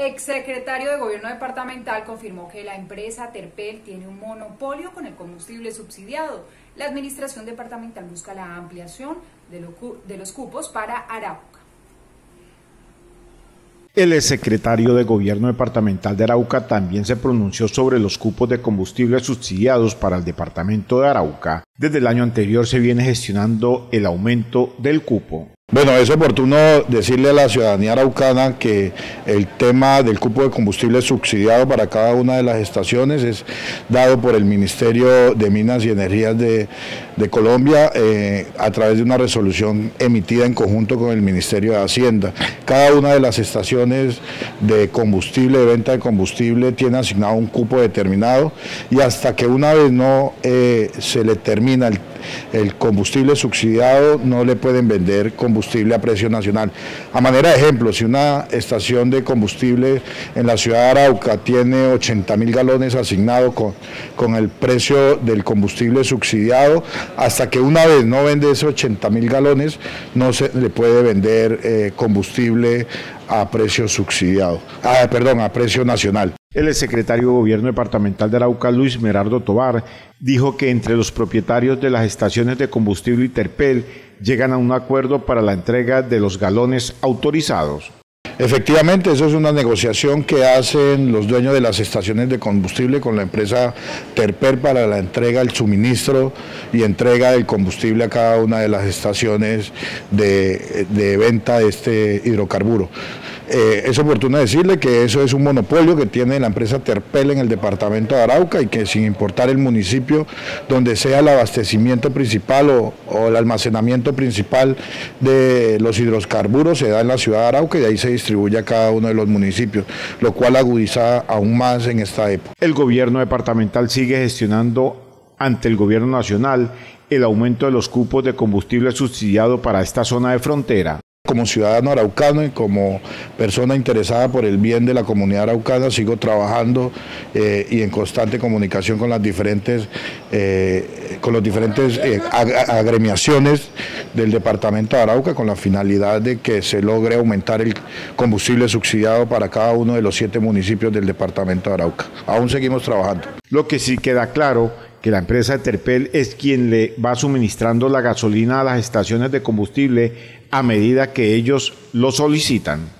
exsecretario de Gobierno departamental confirmó que la empresa Terpel tiene un monopolio con el combustible subsidiado. La administración departamental busca la ampliación de los cupos para Arauca. El exsecretario de Gobierno departamental de Arauca también se pronunció sobre los cupos de combustible subsidiados para el departamento de Arauca. Desde el año anterior se viene gestionando el aumento del cupo. Bueno, es oportuno decirle a la ciudadanía araucana que el tema del cupo de combustible subsidiado para cada una de las estaciones es dado por el Ministerio de Minas y Energías de Colombia a través de una resolución emitida en conjunto con el Ministerio de Hacienda. Cada una de las estaciones de combustible, de venta de combustible, tiene asignado un cupo determinado y hasta que una vez no se le termina el combustible subsidiado, no le pueden vender combustible a precio nacional. A manera de ejemplo, si una estación de combustible en la ciudad de Arauca tiene 80.000 galones asignados con el precio del combustible subsidiado, hasta que una vez no vende esos 80.000 galones, no se le puede vender combustible a precio subsidiado, a precio nacional. El exsecretario de Gobierno departamental de Arauca, Luis Merardo Tobar, dijo que entre los propietarios de las estaciones de combustible y Terpel llegan a un acuerdo para la entrega de los galones autorizados. Efectivamente, eso es una negociación que hacen los dueños de las estaciones de combustible con la empresa Terpel para la entrega del suministro y entrega del combustible a cada una de las estaciones de venta de este hidrocarburo. Es oportuno decirle que eso es un monopolio que tiene la empresa Terpel en el departamento de Arauca y que sin importar el municipio donde sea el abastecimiento principal o el almacenamiento principal de los hidrocarburos se da en la ciudad de Arauca y de ahí se distribuye a cada uno de los municipios, lo cual agudiza aún más en esta época. El gobierno departamental sigue gestionando ante el gobierno nacional el aumento de los cupos de combustible subsidiado para esta zona de frontera. Como ciudadano araucano y como persona interesada por el bien de la comunidad araucana, sigo trabajando y en constante comunicación con las diferentes agremiaciones del departamento de Arauca con la finalidad de que se logre aumentar el combustible subsidiado para cada uno de los 7 municipios del departamento de Arauca. Aún seguimos trabajando. Lo que sí queda claro que la empresa Terpel es quien le va suministrando la gasolina a las estaciones de combustible a medida que ellos lo solicitan.